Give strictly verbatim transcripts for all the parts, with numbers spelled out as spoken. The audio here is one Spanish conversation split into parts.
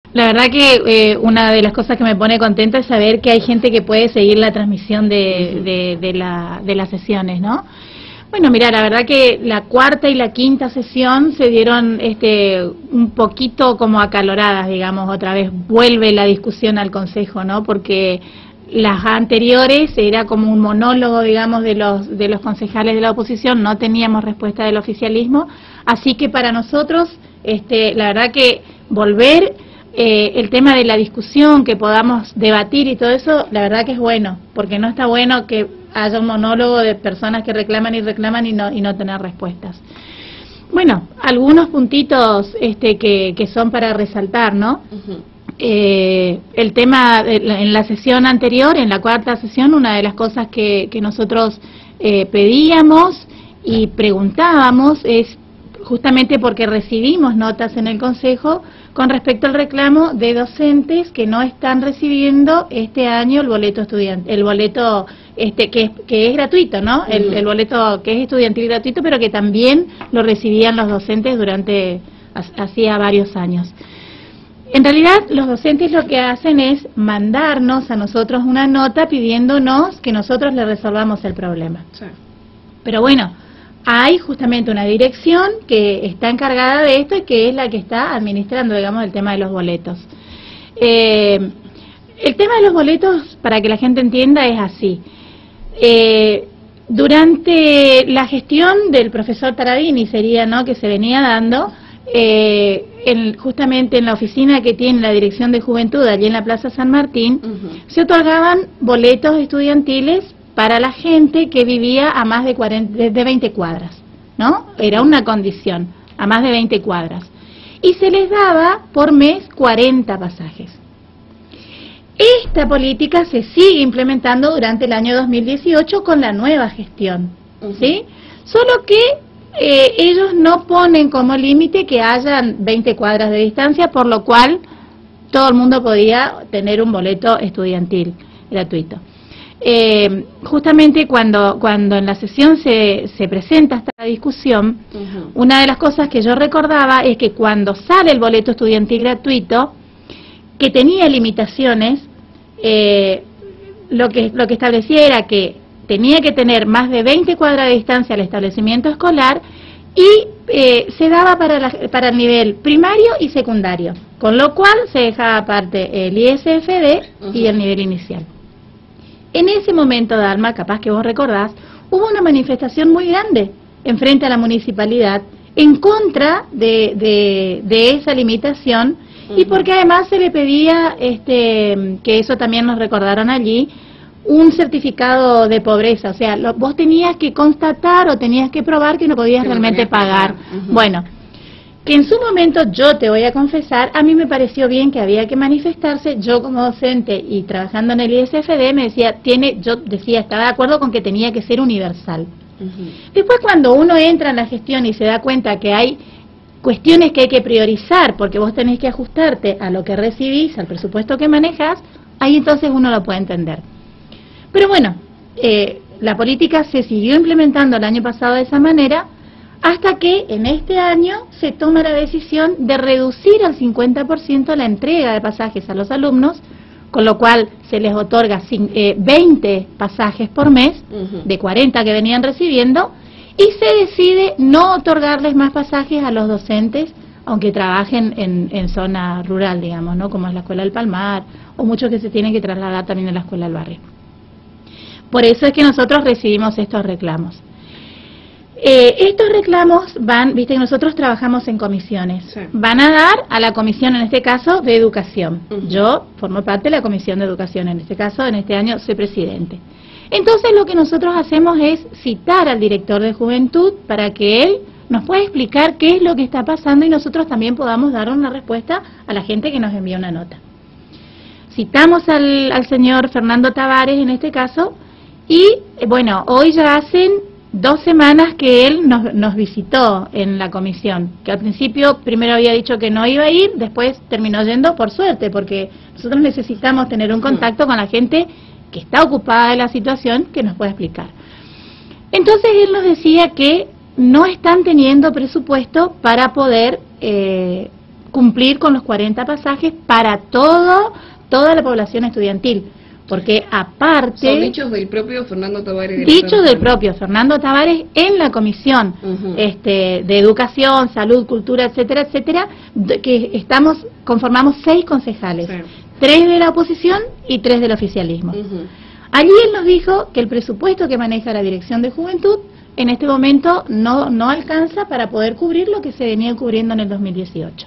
La verdad que eh, una de las cosas que me pone contenta es saber que hay gente que puede seguir la transmisión de, uh-huh. de, de, la, de las sesiones, ¿no? Bueno, mira, la verdad que la cuarta y la quinta sesión se dieron este, un poquito como acaloradas, digamos, otra vez vuelve la discusión al Consejo, ¿no? Porque las anteriores era como un monólogo, digamos, de los, de los concejales de la oposición, no teníamos respuesta del oficialismo, así que para nosotros, este, la verdad que volver... Eh, el tema de la discusión, que podamos debatir y todo eso, la verdad que es bueno, porque no está bueno que haya un monólogo de personas que reclaman y reclaman y no, y no tener respuestas. Bueno, algunos puntitos este, que, que son para resaltar, ¿no? Uh-huh. eh, el tema, de, en la sesión anterior, en la cuarta sesión, una de las cosas que, que nosotros eh, pedíamos y preguntábamos es justamente porque recibimos notas en el Consejo con respecto al reclamo de docentes que no están recibiendo este año el boleto estudiante, el boleto este que es, que es gratuito, ¿no? Uh-huh. el, el boleto que es estudiantil gratuito, pero que también lo recibían los docentes durante hacía varios años. En realidad, los docentes lo que hacen es mandarnos a nosotros una nota pidiéndonos que nosotros le resolvamos el problema. Sí. Pero bueno, hay justamente una dirección que está encargada de esto y que es la que está administrando, digamos, el tema de los boletos. Eh, el tema de los boletos, para que la gente entienda, es así. Eh, durante la gestión del profesor Taradini, sería, ¿no?, que se venía dando, eh, en, justamente en la oficina que tiene la Dirección de Juventud, allí en la Plaza San Martín, uh-huh. se otorgaban boletos estudiantiles para la gente que vivía a más de, cuarenta, de veinte cuadras, ¿no? Era una condición, a más de veinte cuadras. Y se les daba por mes cuarenta pasajes. Esta política se sigue implementando durante el año dos mil dieciocho con la nueva gestión, ¿sí? Solo que eh, ellos no ponen como límite que hayan veinte cuadras de distancia, por lo cual todo el mundo podía tener un boleto estudiantil gratuito. Eh, justamente cuando cuando en la sesión se, se presenta esta discusión, uh-huh. una de las cosas que yo recordaba es que cuando sale el boleto estudiantil gratuito, que tenía limitaciones, eh, lo que lo que establecía era que tenía que tener más de veinte cuadras de distancia al establecimiento escolar y eh, se daba para, la, para el nivel primario y secundario, con lo cual se dejaba aparte el I S F D uh-huh. y el nivel inicial. En ese momento, Dalma, capaz que vos recordás, hubo una manifestación muy grande enfrente a la municipalidad en contra de, de, de esa limitación uh-huh. y porque además se le pedía, este, que eso también nos recordaron allí, un certificado de pobreza. O sea, lo, vos tenías que constatar o tenías que probar que no podías que realmente no pagar. pagar. Uh-huh. Bueno, que en su momento, yo te voy a confesar, a mí me pareció bien que había que manifestarse. Yo como docente y trabajando en el I S F D me decía, tiene, yo decía, estaba de acuerdo con que tenía que ser universal. Uh-huh. Después cuando uno entra en la gestión y se da cuenta que hay cuestiones que hay que priorizar, porque vos tenés que ajustarte a lo que recibís, al presupuesto que manejas, ahí entonces uno lo puede entender. Pero bueno, eh, la política se siguió implementando el año pasado de esa manera, hasta que en este año se toma la decisión de reducir al cincuenta por ciento la entrega de pasajes a los alumnos, con lo cual se les otorga veinte pasajes por mes, uh-huh. de cuarenta que venían recibiendo, y se decide no otorgarles más pasajes a los docentes, aunque trabajen en, en zona rural, digamos, ¿no?, como es la Escuela del Palmar, o muchos que se tienen que trasladar también a la Escuela del Barrio. Por eso es que nosotros recibimos estos reclamos. Eh, estos reclamos van, viste que nosotros trabajamos en comisiones, sí. van a dar a la comisión, en este caso, de educación. Uh-huh. Yo formo parte de la comisión de educación, en este caso, en este año soy presidente. Entonces lo que nosotros hacemos es citar al director de juventud para que él nos pueda explicar qué es lo que está pasando y nosotros también podamos dar una respuesta a la gente que nos envía una nota. Citamos al, al señor Fernando Tavares, en este caso, y bueno, hoy ya hacen dos semanas que él nos, nos visitó en la comisión, que al principio primero había dicho que no iba a ir, después terminó yendo por suerte, porque nosotros necesitamos tener un contacto con la gente que está ocupada de la situación, que nos pueda explicar. Entonces él nos decía que no están teniendo presupuesto para poder eh, cumplir con los cuarenta pasajes para todo toda la población estudiantil. Porque aparte... Son dichos del propio Fernando Tavares. Dichos del propio Fernando Tavares en la Comisión uh-huh. este, de Educación, Salud, Cultura, etcétera, etcétera, que estamos conformamos seis concejales, sí. tres de la oposición y tres del oficialismo. Uh-huh. Allí él nos dijo que el presupuesto que maneja la Dirección de Juventud en este momento no, no alcanza para poder cubrir lo que se venía cubriendo en el dos mil dieciocho.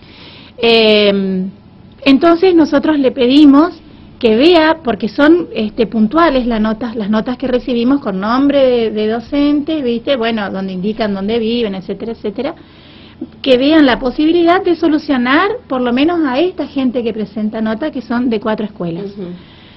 Eh, entonces nosotros le pedimos que vea, porque son este, puntuales las notas, las notas que recibimos con nombre de, de docentes, ¿viste? Bueno, donde indican dónde viven, etcétera, etcétera, que vean la posibilidad de solucionar por lo menos a esta gente que presenta nota, que son de cuatro escuelas. Uh-huh.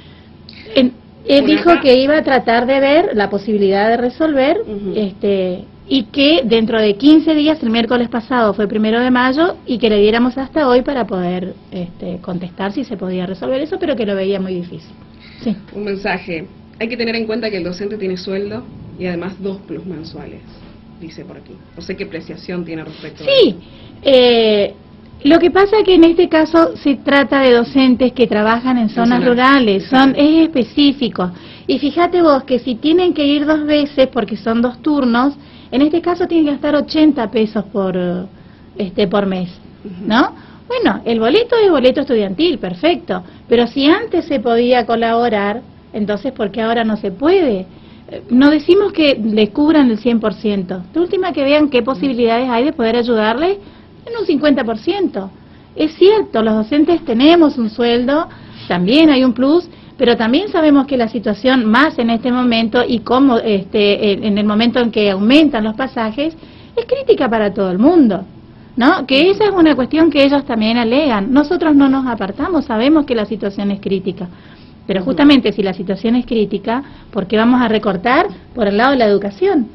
en, él dijo acá que iba a tratar de ver la posibilidad de resolver, uh-huh. este y que dentro de quince días, el miércoles pasado fue primero de mayo, y que le diéramos hasta hoy para poder este, contestar si se podía resolver eso, pero que lo veía muy difícil. Sí. Un mensaje: hay que tener en cuenta que el docente tiene sueldo y además dos plus mensuales, dice por aquí. No sé qué apreciación tiene respecto sí, a eso. Sí, eh, lo que pasa es que en este caso se trata de docentes que trabajan en zonas Zona. rurales, son es específico. Y fíjate vos que si tienen que ir dos veces, porque son dos turnos, en este caso tienen que gastar ochenta pesos por este por mes, ¿no? Bueno, el boleto es boleto estudiantil, perfecto, pero si antes se podía colaborar, entonces ¿por qué ahora no se puede? No decimos que le cubran el cien por ciento, de última que vean qué posibilidades hay de poder ayudarles en un cincuenta por ciento. Es cierto, los docentes tenemos un sueldo, también hay un plus, pero también sabemos que la situación más en este momento y como este en el momento en que aumentan los pasajes es crítica para todo el mundo, ¿no? Que esa es una cuestión que ellos también alegan. Nosotros no nos apartamos, sabemos que la situación es crítica, pero justamente si la situación es crítica, ¿por qué vamos a recortar por el lado de la educación?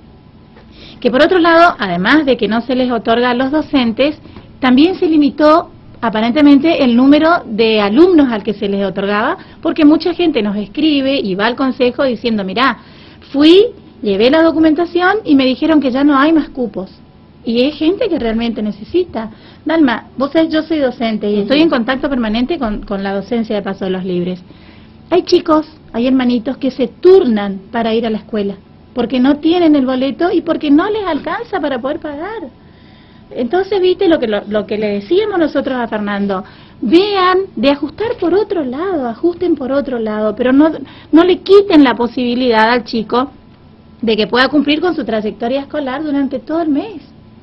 Que por otro lado, además de que no se les otorga a los docentes, también se limitó aparentemente el número de alumnos al que se les otorgaba, porque mucha gente nos escribe y va al consejo diciendo, mirá, fui, llevé la documentación y me dijeron que ya no hay más cupos. Y es gente que realmente necesita. Dalma, vos sabés, yo soy docente y uh-huh. estoy en contacto permanente con, con la docencia de Paso de los Libres. Hay chicos, hay hermanitos que se turnan para ir a la escuela, porque no tienen el boleto y porque no les alcanza para poder pagar. Entonces, viste lo que lo, lo que le decíamos nosotros a Fernando, vean de ajustar por otro lado, ajusten por otro lado, pero no, no le quiten la posibilidad al chico de que pueda cumplir con su trayectoria escolar durante todo el mes.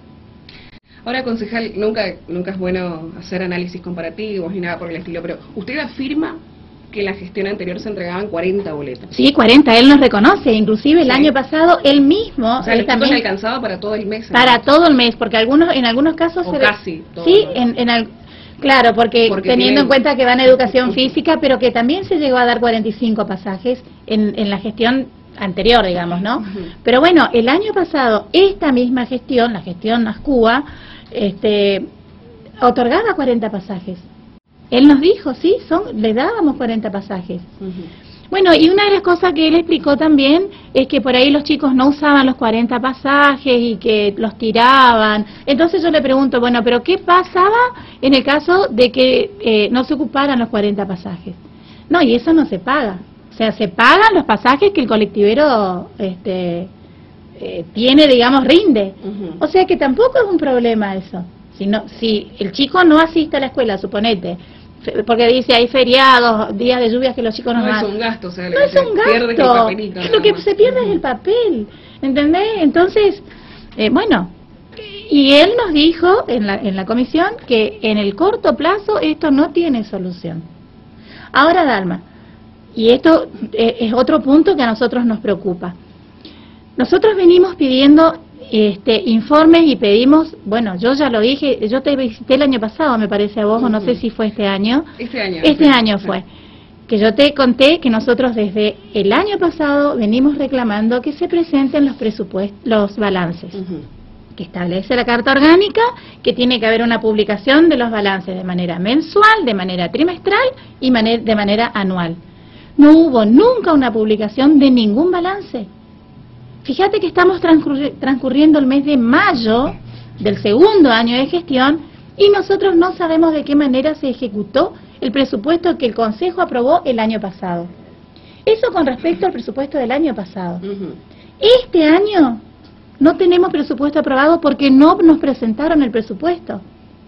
Ahora, concejal, nunca, nunca es bueno hacer análisis comparativos ni nada por el estilo, pero usted afirma que en la gestión anterior se entregaban cuarenta boletos. Sí, cuarenta, él nos reconoce, inclusive el sí. año pasado él mismo... O sea, el también alcanzaba para todo el mes. Para entonces. todo el mes, porque algunos en algunos casos... O se casi. Todo sí, en, en al, claro, porque, porque teniendo tienen... en cuenta que van a educación física, pero que también se llegó a dar cuarenta y cinco pasajes en, en la gestión anterior, digamos, ¿no? Uh-huh. Pero bueno, el año pasado, esta misma gestión, la gestión ASCUA, este, otorgaba cuarenta pasajes. Él nos dijo, sí, son, le dábamos cuarenta pasajes. Uh-huh. Bueno, y una de las cosas que él explicó también es que por ahí los chicos no usaban los cuarenta pasajes y que los tiraban. Entonces yo le pregunto, bueno, pero ¿qué pasaba en el caso de que eh, no se ocuparan los cuarenta pasajes? No, y eso no se paga. O sea, se pagan los pasajes que el colectivero este, eh, tiene, digamos, rinde. Uh-huh. O sea que tampoco es un problema eso. Si, no, si el chico no asiste a la escuela, suponete, porque dice hay feriados, días de lluvias que los chicos no van. No es un gasto, o sea, no es un gasto, el lo que se pierde es el papel, ¿entendés? Entonces, eh, bueno, y él nos dijo en la, en la comisión que en el corto plazo esto no tiene solución. Ahora, Dalma, y esto eh, es otro punto que a nosotros nos preocupa. Nosotros venimos pidiendo este informes y pedimos, bueno, yo ya lo dije, yo te visité el año pasado, me parece a vos, uh-huh. o no sé si fue este año. Este año. Este sí, año fue. Sí. Que yo te conté que nosotros desde el año pasado venimos reclamando que se presenten los presupuestos, los balances. Uh-huh. Que establece la Carta Orgánica, que tiene que haber una publicación de los balances de manera mensual, de manera trimestral y maner, de manera anual. No hubo nunca una publicación de ningún balance. Fíjate que estamos transcurri transcurriendo el mes de mayo del segundo año de gestión Y nosotros no sabemos de qué manera se ejecutó el presupuesto que el Consejo aprobó el año pasado. Eso con respecto al presupuesto del año pasado. Uh-huh. Este año no tenemos presupuesto aprobado porque no nos presentaron el presupuesto.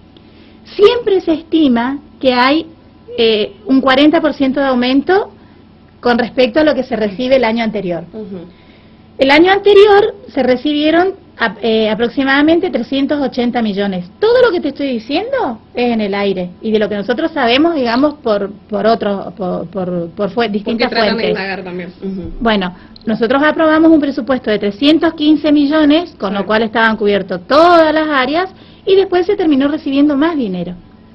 Siempre se estima que hay eh, un cuarenta por ciento de aumento con respecto a lo que se recibe el año anterior. Uh-huh. El año anterior se recibieron a, eh, aproximadamente trescientos ochenta millones. Todo lo que te estoy diciendo es en el aire y de lo que nosotros sabemos, digamos, por por otros, por, por, por fue, distintas Porque fuentes. De también. Uh-huh. Bueno, nosotros aprobamos un presupuesto de trescientos quince millones, con lo cual estaban cubiertos todas las áreas, y después se terminó recibiendo más dinero.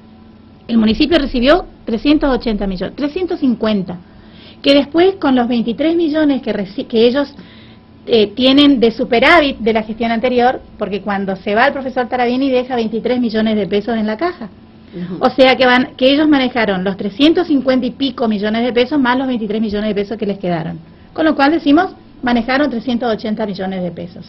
El municipio recibió trescientos ochenta millones, trescientos cincuenta, que después con los veintitrés millones que, que ellos eh, tienen de superávit de la gestión anterior, porque cuando se va el profesor Taravieni deja veintitrés millones de pesos en la caja. Uh-huh. O sea que, van, que ellos manejaron los trescientos cincuenta y pico millones de pesos más los veintitrés millones de pesos que les quedaron. Con lo cual decimos, manejaron trescientos ochenta millones de pesos,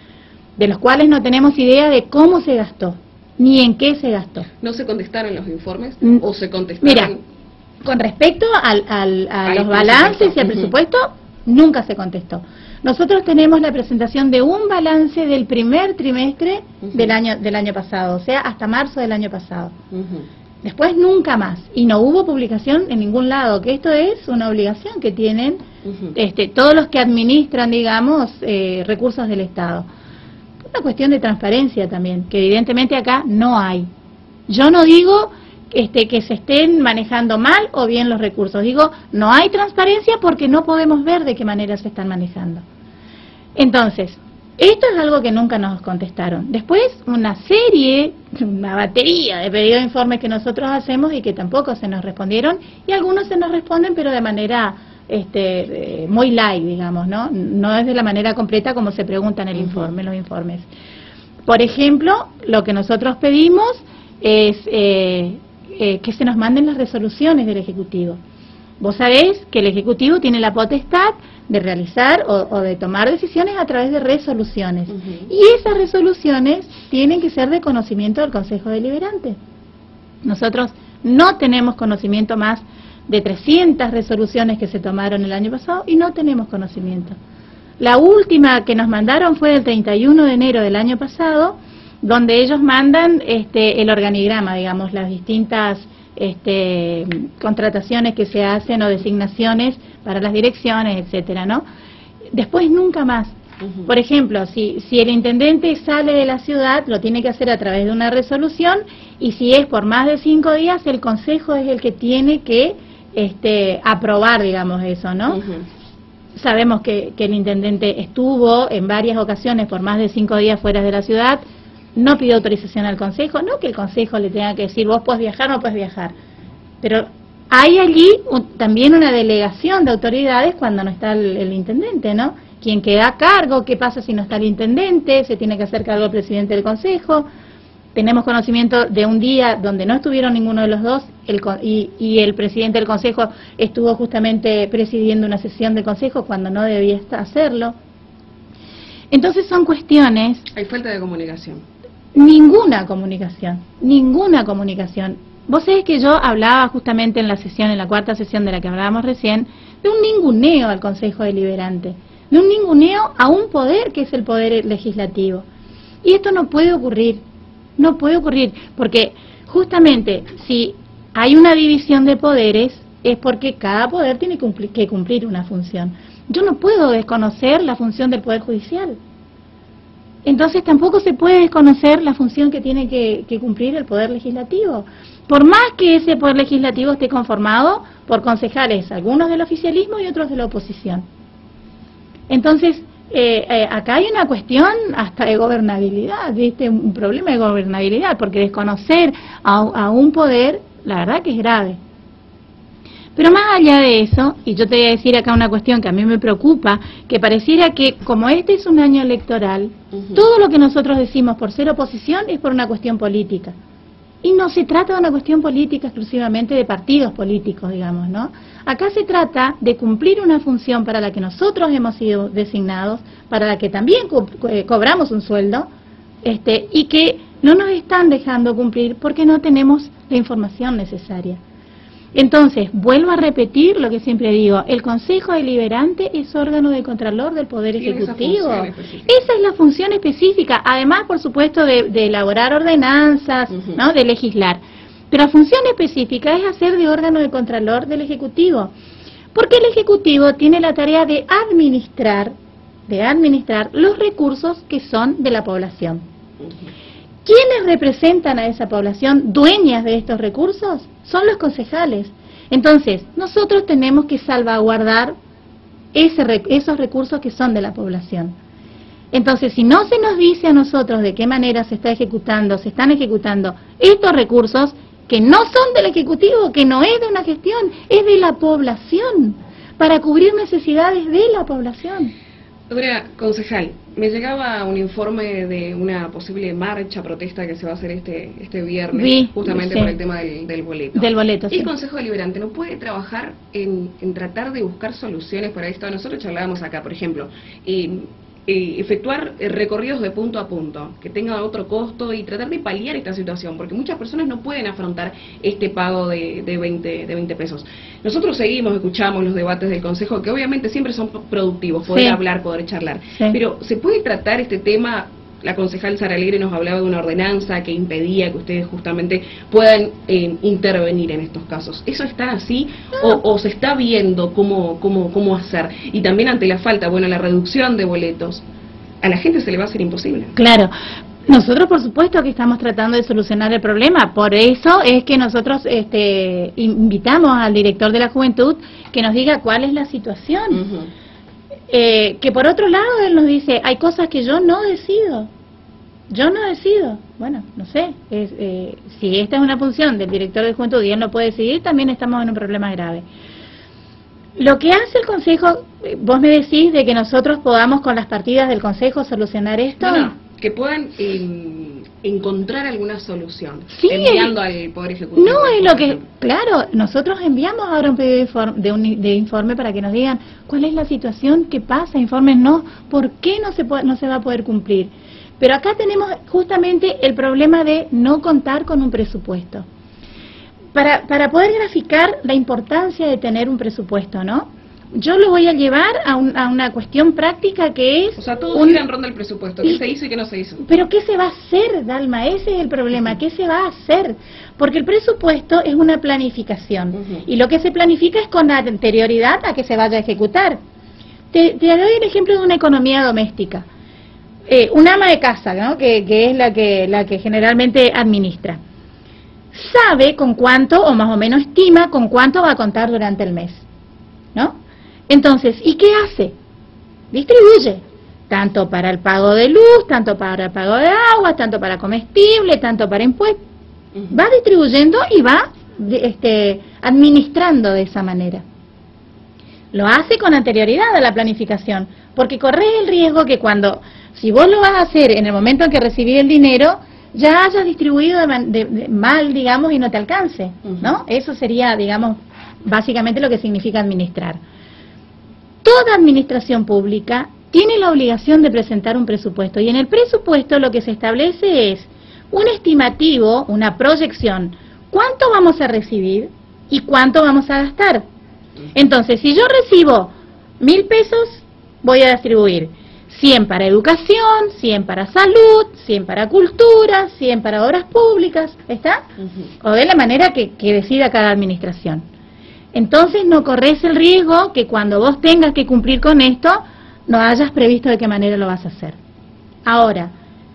de los cuales no tenemos idea de cómo se gastó, ni en qué se gastó. ¿No se contestaron los informes? Mm. ¿O se contestaron? Mira, con respecto al, al, a los balances y al presupuesto, uh-huh. nunca se contestó. Nosotros tenemos la presentación de un balance del primer trimestre uh-huh. del año del año pasado, o sea, hasta marzo del año pasado. Uh-huh. Después nunca más, y no hubo publicación en ningún lado, que esto es una obligación que tienen uh-huh. este, todos los que administran, digamos, eh, recursos del Estado. Una cuestión de transparencia también, que evidentemente acá no hay. Yo no digo este, que se estén manejando mal o bien los recursos, digo, no hay transparencia porque no podemos ver de qué manera se están manejando. Entonces, esto es algo que nunca nos contestaron. Después, una serie, una batería de pedidos de informes que nosotros hacemos y que tampoco se nos respondieron, y algunos se nos responden, pero de manera este, eh, muy light, digamos, ¿no? No es de la manera completa como se pregunta en el informe, los informes. Por ejemplo, lo que nosotros pedimos es eh, eh, que se nos manden las resoluciones del Ejecutivo. Vos sabés que el Ejecutivo tiene la potestad de realizar o, o de tomar decisiones a través de resoluciones. Uh-huh. Y esas resoluciones tienen que ser de conocimiento del Consejo Deliberante. Nosotros no tenemos conocimiento más de trescientas resoluciones que se tomaron el año pasado y no tenemos conocimiento. La última que nos mandaron fue el treinta y uno de enero del año pasado, donde ellos mandan este, el organigrama, digamos, las distintas Este, contrataciones que se hacen o designaciones para las direcciones, etcétera, ¿no? Después nunca más. Uh-huh. Por ejemplo, si, si el intendente sale de la ciudad, lo tiene que hacer a través de una resolución, y si es por más de cinco días, el Consejo es el que tiene que este, aprobar, digamos, eso, ¿no? Uh-huh. Sabemos que, que el intendente estuvo en varias ocasiones por más de cinco días fuera de la ciudad. No pidió autorización al Consejo, no que el Consejo le tenga que decir, vos podés viajar o no podés viajar. Pero hay allí un, también una delegación de autoridades cuando no está el, el intendente, ¿no? Quien queda a cargo, qué pasa si no está el intendente, se tiene que hacer cargo el presidente del Consejo. Tenemos conocimiento de un día donde no estuvieron ninguno de los dos el, y, y el presidente del Consejo estuvo justamente presidiendo una sesión del Consejo cuando no debía hacerlo. Entonces son cuestiones... Hay falta de comunicación. Ninguna comunicación, ninguna comunicación. Vos sabés que yo hablaba justamente en la sesión, en la cuarta sesión de la que hablábamos recién, de un ninguneo al Consejo Deliberante, de un ninguneo a un poder que es el poder legislativo. Y esto no puede ocurrir, no puede ocurrir, porque justamente si hay una división de poderes es porque cada poder tiene que cumplir, que cumplir una función. Yo no puedo desconocer la función del Poder Judicial. Entonces tampoco se puede desconocer la función que tiene que, que cumplir el Poder Legislativo. Por más que ese Poder Legislativo esté conformado por concejales, algunos del oficialismo y otros de la oposición. Entonces, eh, eh, acá hay una cuestión hasta de gobernabilidad, ¿viste? Un problema de gobernabilidad, porque desconocer a, a un poder, la verdad que es grave. Pero más allá de eso, y yo te voy a decir acá una cuestión que a mí me preocupa, que pareciera que como este es un año electoral, uh-huh. todo lo que nosotros decimos por ser oposición es por una cuestión política. Y no se trata de una cuestión política exclusivamente de partidos políticos, digamos, ¿no? Acá se trata de cumplir una función para la que nosotros hemos sido designados, para la que también co- co- cobramos un sueldo, este, y que no nos están dejando cumplir porque no tenemos la información necesaria. Entonces, vuelvo a repetir lo que siempre digo, el Consejo Deliberante es órgano de contralor del Poder Ejecutivo. Esa, esa es la función específica, además, por supuesto, de, de elaborar ordenanzas, uh-huh. ¿no? De legislar. Pero la función específica es hacer de órgano de contralor del Ejecutivo, porque el Ejecutivo tiene la tarea de administrar, de administrar los recursos que son de la población. Uh-huh. ¿Quiénes representan a esa población dueñas de estos recursos? Son los concejales. Entonces, nosotros tenemos que salvaguardar ese, esos recursos que son de la población. Entonces, si no se nos dice a nosotros de qué manera se está ejecutando, se están ejecutando estos recursos, que no son del Ejecutivo, que no es de una gestión, es de la población, para cubrir necesidades de la población. Doctora concejal, me llegaba un informe de una posible marcha, protesta que se va a hacer este este viernes, sí, justamente sí. por el tema del, del boleto. Del boleto, ¿El sí. Consejo Deliberante no puede trabajar en, en tratar de buscar soluciones para esto? Nosotros charlábamos acá, por ejemplo, y, y efectuar recorridos de punto a punto, que tengan otro costo y tratar de paliar esta situación, porque muchas personas no pueden afrontar este pago de, de, veinte pesos. Nosotros seguimos, escuchamos los debates del Consejo, que obviamente siempre son productivos, poder sí. hablar, poder charlar, sí. pero ¿se puede tratar este tema? La concejal Sara Alegre nos hablaba de una ordenanza que impedía que ustedes justamente puedan eh, intervenir en estos casos. ¿Eso está así no. o, o se está viendo cómo, cómo, cómo hacer? Y también ante la falta, bueno, la reducción de boletos, a la gente se le va a hacer imposible. Claro. Nosotros, por supuesto, que estamos tratando de solucionar el problema. Por eso es que nosotros este, invitamos al director de la Juventud que nos diga cuál es la situación. Uh-huh. Eh, que por otro lado él nos dice, hay cosas que yo no decido, yo no decido, bueno, no sé, es, eh, si esta es una función del director de Juventud y él no puede decidir, también estamos en un problema grave. Lo que hace el Consejo, vos me decís de que nosotros podamos con las partidas del Consejo solucionar esto. No, no, que puedan eh, encontrar alguna solución, sí, enviando al Poder Ejecutivo. No, es lo que, claro, nosotros enviamos ahora un pedido de informe, de, un, de informe para que nos digan cuál es la situación, qué pasa, infórmenos por qué no se, puede, no se va a poder cumplir. Pero acá tenemos justamente el problema de no contar con un presupuesto. Para, para poder graficar la importancia de tener un presupuesto, ¿no? Yo lo voy a llevar a, un, a una cuestión práctica que es... O sea, todo gira en ronda el presupuesto, ¿qué se hizo y qué no se hizo? Pero ¿qué se va a hacer, Dalma? Ese es el problema, ¿qué se va a hacer? Porque el presupuesto es una planificación, uh-huh. y lo que se planifica es con anterioridad a que se vaya a ejecutar. Te, te doy el ejemplo de una economía doméstica. Eh, un ama de casa, ¿no? que, que es la que, la que generalmente administra, sabe con cuánto, o más o menos estima, con cuánto va a contar durante el mes, ¿no? Entonces, ¿y qué hace? Distribuye, tanto para el pago de luz, tanto para el pago de agua, tanto para comestible, tanto para impuestos. Uh-huh. Va distribuyendo y va este, administrando de esa manera. Lo hace con anterioridad a la planificación, porque corre el riesgo que cuando, si vos lo vas a hacer en el momento en que recibís el dinero, ya hayas distribuido de, de, de mal, digamos, y no te alcance, uh-huh. ¿no? Eso sería, digamos, básicamente lo que significa administrar. Toda administración pública tiene la obligación de presentar un presupuesto, y en el presupuesto lo que se establece es un estimativo, una proyección, cuánto vamos a recibir y cuánto vamos a gastar. Entonces, si yo recibo mil pesos, voy a distribuir cien para educación, cien para salud, cien para cultura, cien para obras públicas, ¿está? Uh-huh. O de la manera que, que decida cada administración. Entonces no corres el riesgo que cuando vos tengas que cumplir con esto, no hayas previsto de qué manera lo vas a hacer. Ahora,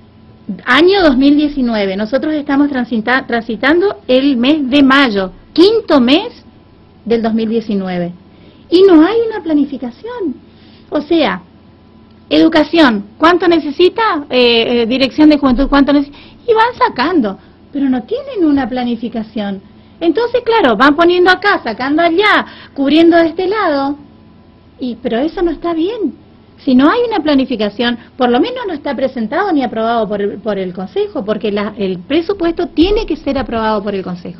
año dos mil diecinueve, nosotros estamos transita, transitando el mes de mayo, quinto mes del dos mil diecinueve, y no hay una planificación. O sea, educación, ¿cuánto necesita? Eh, eh, dirección de juventud, ¿cuánto necesita? Y van sacando, pero no tienen una planificación. Entonces, claro, van poniendo acá, sacando allá, cubriendo de este lado, y pero eso no está bien. Si no hay una planificación, por lo menos no está presentado ni aprobado por el, por el Consejo, porque la, el presupuesto tiene que ser aprobado por el Consejo.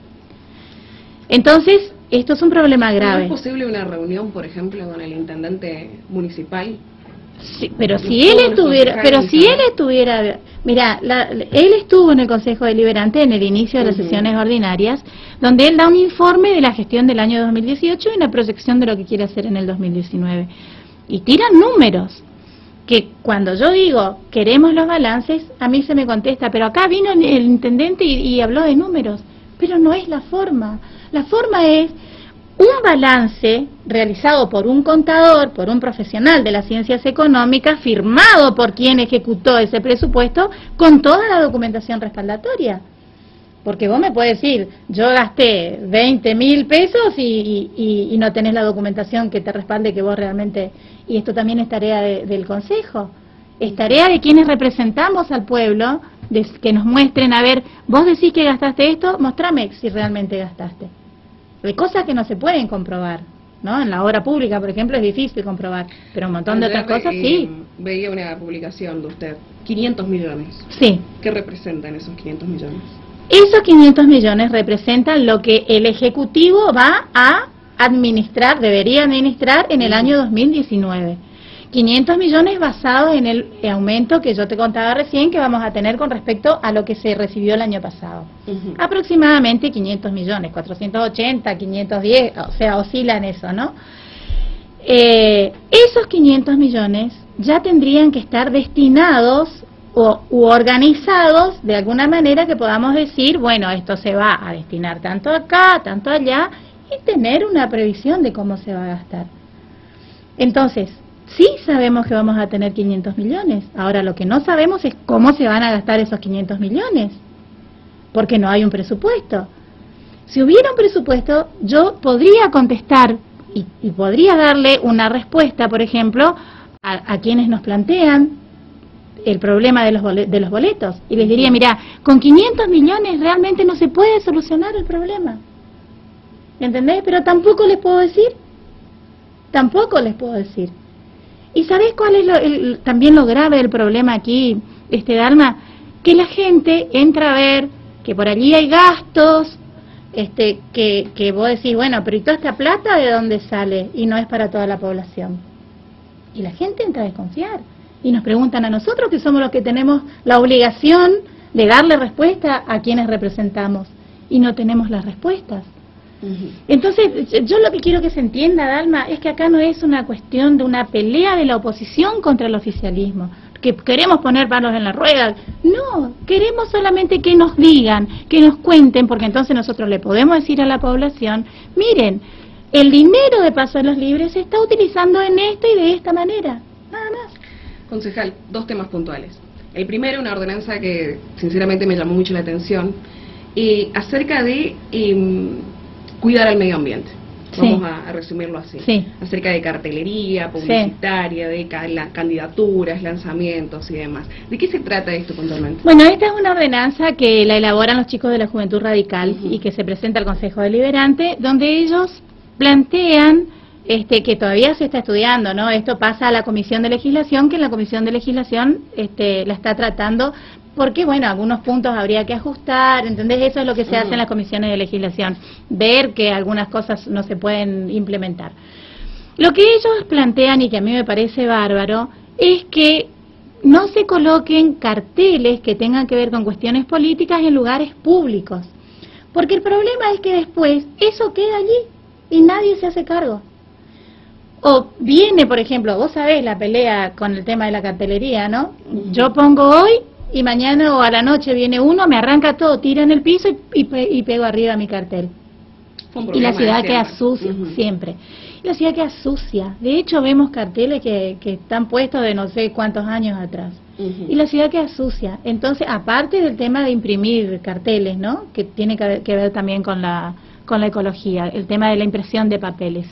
Entonces, esto es un problema grave. ¿No es posible una reunión, por ejemplo, con el intendente municipal? Sí, pero si él estuviera, pero si él estuviera, mira, la, él estuvo en el Consejo Deliberante en el inicio de las uh-huh. sesiones ordinarias, donde él da un informe de la gestión del año dos mil dieciocho y una proyección de lo que quiere hacer en el dos mil diecinueve. Y tiran números, que cuando yo digo, queremos los balances, a mí se me contesta, pero acá vino el intendente y, y habló de números, pero no es la forma. La forma es un balance realizado por un contador, por un profesional de las ciencias económicas, firmado por quien ejecutó ese presupuesto, con toda la documentación respaldatoria. Porque vos me podés decir, yo gasté veinte mil pesos y, y, y no tenés la documentación que te respalde que vos realmente... Y esto también es tarea de, del Consejo. Es tarea de quienes representamos al pueblo, de, que nos muestren, a ver, vos decís que gastaste esto, mostrame si realmente gastaste. Hay cosas que no se pueden comprobar, ¿no? En la obra pública, por ejemplo, es difícil comprobar, pero un montón de otras cosas, sí. Veía una publicación de usted, quinientos millones. Sí. ¿Qué representan esos quinientos millones? Esos quinientos millones representan lo que el Ejecutivo va a administrar, debería administrar en el año dos mil diecinueve. quinientos millones basados en el aumento que yo te contaba recién que vamos a tener con respecto a lo que se recibió el año pasado. Uh-huh. Aproximadamente quinientos millones, cuatrocientos ochenta, quinientos diez, o sea, oscila en eso, ¿no? Eh, esos quinientos millones ya tendrían que estar destinados o u organizados de alguna manera que podamos decir, bueno, esto se va a destinar tanto acá, tanto allá, y tener una previsión de cómo se va a gastar. Entonces, sí sabemos que vamos a tener quinientos millones. Ahora, lo que no sabemos es cómo se van a gastar esos quinientos millones, porque no hay un presupuesto. Si hubiera un presupuesto, yo podría contestar y, y podría darle una respuesta, por ejemplo, a, a quienes nos plantean el problema de los, boletos, de los boletos. Y les diría, mira, con quinientos millones realmente no se puede solucionar el problema. ¿Entendés? Pero tampoco les puedo decir. Tampoco les puedo decir. ¿Y sabés cuál es lo, el, también lo grave del problema aquí, este Dalma? Que la gente entra a ver que por allí hay gastos, este, que, que vos decís, bueno, pero ¿y toda esta plata de dónde sale? Y no es para toda la población. Y la gente entra a desconfiar. Y nos preguntan a nosotros, que somos los que tenemos la obligación de darle respuesta a quienes representamos. Y no tenemos las respuestas. Entonces, yo lo que quiero que se entienda, Dalma, es que acá no es una cuestión de una pelea de la oposición contra el oficialismo, que queremos poner palos en la rueda. No, queremos solamente que nos digan, que nos cuenten, porque entonces nosotros le podemos decir a la población, miren, el dinero de Paso de los Libres se está utilizando en esta y de esta manera, nada más. Concejal, dos temas puntuales. El primero, una ordenanza que sinceramente me llamó mucho la atención, eh, acerca de... Eh, cuidar al medio ambiente, vamos sí. a, a resumirlo así, sí. acerca de cartelería publicitaria, sí. de ca la, candidaturas, lanzamientos y demás. ¿De qué se trata esto puntualmente? Bueno, esta es una ordenanza que la elaboran los chicos de la Juventud Radical uh-huh. y que se presenta al Consejo Deliberante, donde ellos plantean este, que todavía se está estudiando, ¿no? Esto pasa a la Comisión de Legislación, que en la Comisión de Legislación este, la está tratando, porque, bueno, algunos puntos habría que ajustar, ¿entendés? Eso es lo que se hace en las comisiones de legislación, ver que algunas cosas no se pueden implementar. Lo que ellos plantean, y que a mí me parece bárbaro, es que no se coloquen carteles que tengan que ver con cuestiones políticas en lugares públicos, porque el problema es que después eso queda allí y nadie se hace cargo. O viene, por ejemplo, vos sabés la pelea con el tema de la cartelería, ¿no? Yo pongo hoy... y mañana o a la noche viene uno, me arranca todo, tira en el piso y, y, y pego arriba mi cartel. Y la ciudad queda sucia, uh-huh. siempre. Y la ciudad queda sucia. De hecho, vemos carteles que, que están puestos de no sé cuántos años atrás. Uh-huh. Y la ciudad queda sucia. Entonces, aparte del tema de imprimir carteles, ¿no? Que tiene que ver, que ver también con la, con la ecología, el tema de la impresión de papeles.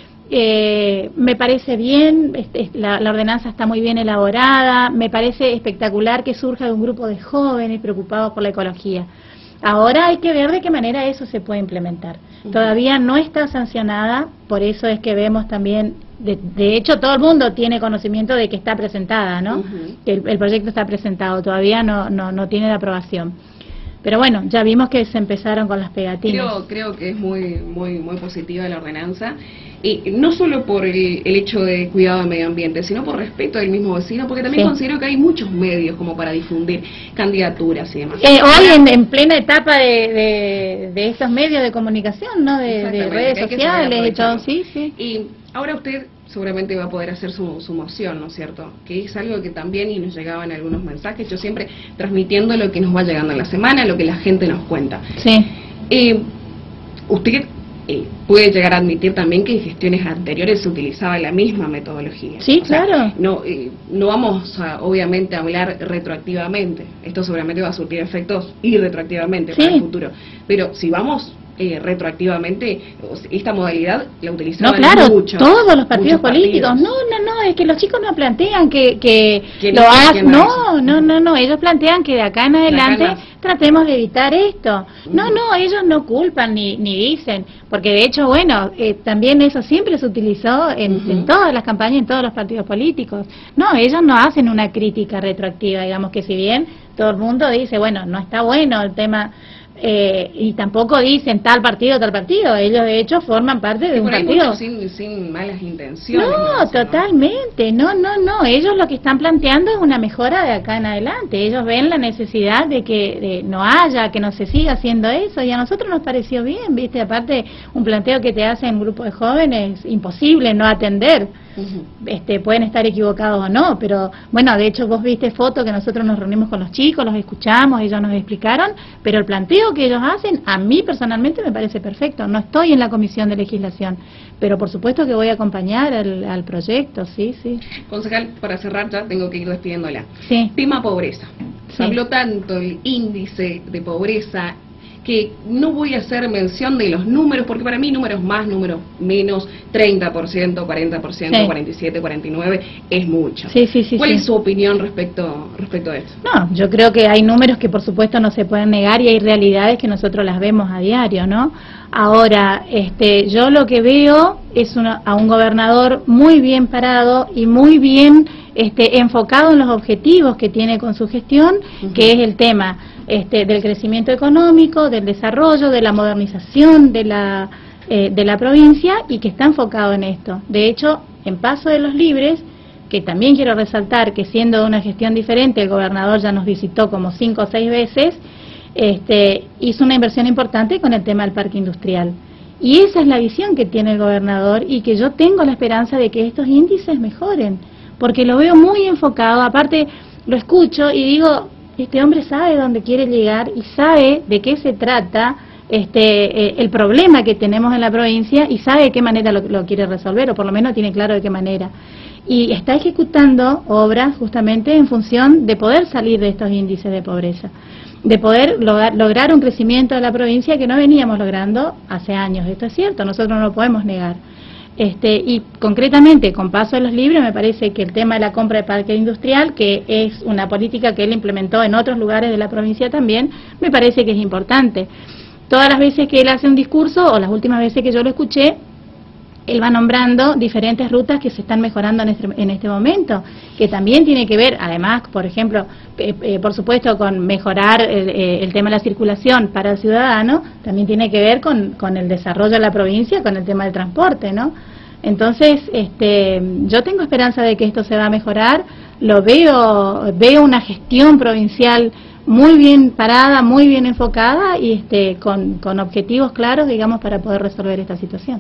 Eh, me parece bien, este, la, la ordenanza está muy bien elaborada, me parece espectacular que surja de un grupo de jóvenes preocupados por la ecología. Ahora hay que ver de qué manera eso se puede implementar. Uh-huh. Todavía no está sancionada, por eso es que vemos también, de, de hecho todo el mundo tiene conocimiento de que está presentada, ¿no? Uh-huh. Que el, el proyecto está presentado, todavía no, no, no tiene la aprobación. Pero bueno, ya vimos que se empezaron con las pegatinas. Creo, creo que es muy, muy, muy positiva la ordenanza. Y no solo por el, el hecho de cuidado del medio ambiente, sino por respeto del mismo vecino, porque también sí. considero que hay muchos medios como para difundir candidaturas y demás. Eh, hoy en, en plena etapa de, de, de estos medios de comunicación, ¿no? De, de redes sociales y todo, sí, sí. Y ahora usted seguramente va a poder hacer su, su moción, ¿no es cierto? Que es algo que también y nos llegaban algunos mensajes, yo siempre transmitiendo lo que nos va llegando en la semana, lo que la gente nos cuenta. Sí. Eh, usted... Eh, puede llegar a admitir también que en gestiones anteriores se utilizaba la misma metodología. Sí, o sea, claro. No, eh, no vamos a, obviamente, a hablar retroactivamente. Esto seguramente va a surtir efectos y retroactivamente sí. para el futuro. Pero si vamos eh, retroactivamente, esta modalidad la utilizaban no, claro, muchos, todos los partidos políticos. Partidos. No, no, no, es que los chicos no plantean que, que lo hacen. No, no, no, no, ellos plantean que de acá en adelante acá en tratemos de evitar esto. No, no, ellos no culpan ni, ni dicen, porque de hecho, bueno, eh, también eso siempre se utilizó en, uh-huh. en todas las campañas, en todos los partidos políticos. No, ellos no hacen una crítica retroactiva, digamos que si bien todo el mundo dice, bueno, no está bueno el tema... Eh, y tampoco dicen tal partido, tal partido. Ellos de hecho forman parte de y un por ahí partido sin, sin malas intenciones. No, eso, totalmente, ¿no? no, no, no. Ellos lo que están planteando es una mejora de acá en adelante. Ellos ven la necesidad de que de no haya, que no se siga haciendo eso, y a nosotros nos pareció bien, ¿viste? Aparte, un planteo que te hacen un grupo de jóvenes, imposible no atender. Uh-huh. Este, pueden estar equivocados o no, pero bueno, de hecho vos viste foto que nosotros nos reunimos con los chicos, los escuchamos, ellos nos explicaron, pero el planteo que ellos hacen, a mí personalmente me parece perfecto. No estoy en la comisión de legislación, pero por supuesto que voy a acompañar al, al proyecto, sí, sí. Concejal, para cerrar ya tengo que ir despidiéndola. Sí. Tema pobreza. Sí. Se habló tanto el índice de pobreza, que no voy a hacer mención de los números, porque para mí números más, números menos, treinta por ciento, cuarenta por ciento, sí. cuarenta y siete, cuarenta y nueve, es mucho. Sí, sí, sí, ¿Cuál sí. es su opinión respecto respecto a esto? No, yo creo que hay números que por supuesto no se pueden negar y hay realidades que nosotros las vemos a diario, ¿no? Ahora, este, yo lo que veo es una, a un gobernador muy bien parado y muy bien este, enfocado en los objetivos que tiene con su gestión, uh-huh. que es el tema este, del crecimiento económico, del desarrollo, de la modernización de la, eh, de la provincia, y que está enfocado en esto. De hecho, en Paso de los Libres, que también quiero resaltar que siendo de una gestión diferente, el gobernador ya nos visitó como cinco o seis veces, este, hizo una inversión importante con el tema del parque industrial. Y esa es la visión que tiene el gobernador, y que yo tengo la esperanza de que estos índices mejoren, porque lo veo muy enfocado. Aparte, lo escucho y digo, este hombre sabe dónde quiere llegar y sabe de qué se trata este eh, el problema que tenemos en la provincia, y sabe de qué manera lo, lo quiere resolver, o por lo menos tiene claro de qué manera. Y está ejecutando obras justamente en función de poder salir de estos índices de pobreza, de poder lograr, lograr un crecimiento de la provincia que no veníamos logrando hace años. Esto es cierto, nosotros no lo podemos negar. Este, y concretamente con Paso de los Libres me parece que el tema de la compra de parque industrial, que es una política que él implementó en otros lugares de la provincia también, me parece que es importante. Todas las veces que él hace un discurso, o las últimas veces que yo lo escuché, él va nombrando diferentes rutas que se están mejorando en este, en este momento, que también tiene que ver, además, por ejemplo, eh, eh, por supuesto, con mejorar el, eh, el tema de la circulación para el ciudadano, también tiene que ver con, con el desarrollo de la provincia, con el tema del transporte, ¿no? Entonces, este, yo tengo esperanza de que esto se va a mejorar. Lo veo, veo una gestión provincial muy bien parada, muy bien enfocada, y este, con, con objetivos claros, digamos, para poder resolver esta situación.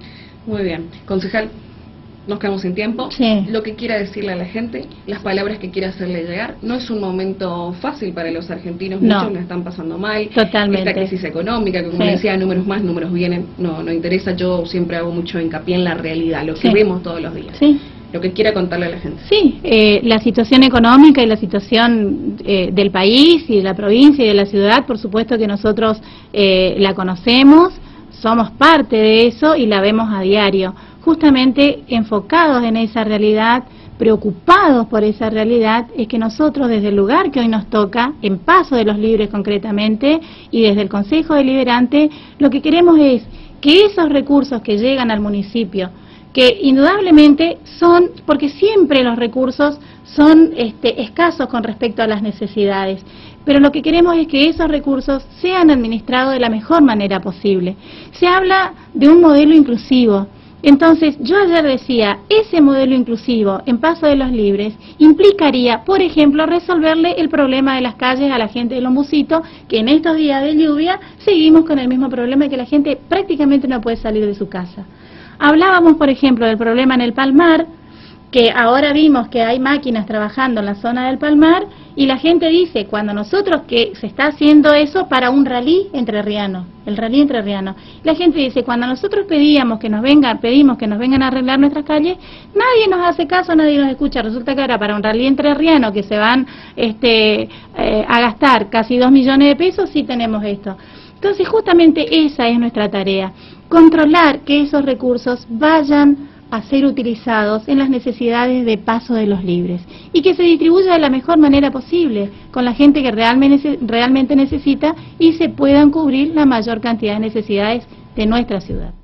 Muy bien. Concejal, nos quedamos sin tiempo. Sí. Lo que quiera decirle a la gente, las palabras que quiera hacerle llegar. No es un momento fácil para los argentinos, no. muchos la están pasando mal. Totalmente. Esta crisis económica, que como sí. decía, números más, números vienen, no, no interesa. Yo siempre hago mucho hincapié en la realidad, lo que sí. vemos todos los días. Sí. Lo que quiera contarle a la gente. Sí, eh, la situación económica y la situación eh, del país y de la provincia y de la ciudad, por supuesto que nosotros eh, la conocemos, somos parte de eso y la vemos a diario, justamente enfocados en esa realidad, preocupados por esa realidad, es que nosotros desde el lugar que hoy nos toca, en Paso de los Libres concretamente, y desde el Consejo Deliberante, lo que queremos es que esos recursos que llegan al municipio, que indudablemente son, porque siempre los recursos son este, escasos con respecto a las necesidades, pero lo que queremos es que esos recursos sean administrados de la mejor manera posible. Se habla de un modelo inclusivo. Entonces, yo ayer decía, ese modelo inclusivo en Paso de los Libres implicaría, por ejemplo, resolverle el problema de las calles a la gente de Lombucito, que en estos días de lluvia seguimos con el mismo problema, que la gente prácticamente no puede salir de su casa. Hablábamos, por ejemplo, del problema en el Palmar, que ahora vimos que hay máquinas trabajando en la zona del Palmar, y la gente dice, cuando nosotros, que se está haciendo eso para un rally entrerriano, el rally entrerriano, la gente dice, cuando nosotros pedíamos que nos vengan, pedimos que nos vengan a arreglar nuestras calles, nadie nos hace caso, nadie nos escucha. Resulta que ahora para un rally entrerriano que se van este, eh, a gastar casi dos millones de pesos, sí tenemos esto. Entonces justamente esa es nuestra tarea, controlar que esos recursos vayan a ser utilizados en las necesidades de Paso de los Libres y que se distribuya de la mejor manera posible con la gente que realmente, realmente necesita y se puedan cubrir la mayor cantidad de necesidades de nuestra ciudad.